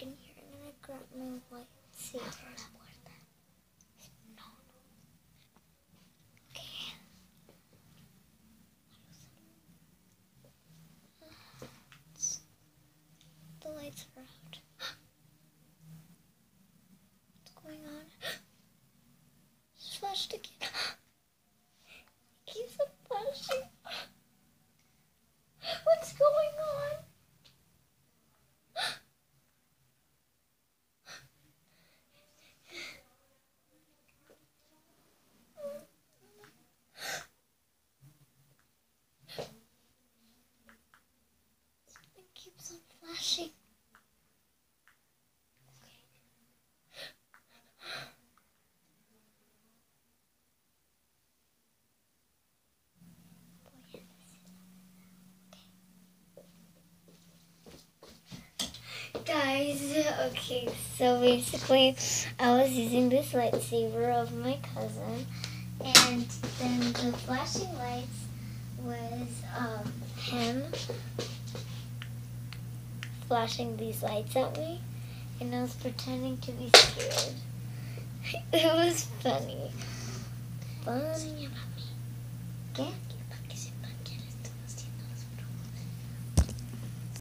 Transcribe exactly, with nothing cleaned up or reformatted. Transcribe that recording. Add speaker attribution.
Speaker 1: in here and then I grab my lightsaber. No. Okay. The lights are out. What's going on? It's flashed again. It keeps on flashing. What's going on? Something keeps on flashing. Guys, okay, so basically I was using this lightsaber of my cousin, and then the flashing lights was um, him flashing these lights at me, and I was pretending to be scared. It was funny. Funny about me. Okay?